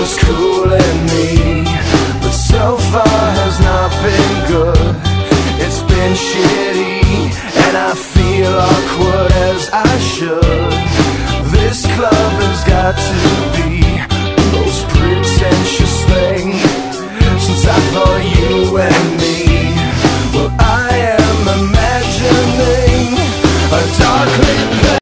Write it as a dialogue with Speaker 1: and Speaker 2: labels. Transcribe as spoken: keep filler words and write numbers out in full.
Speaker 1: was cooling me, but so far has not been good. It's been shitty, and I feel awkward as I should. This club has got to be the most pretentious thing since I thought you and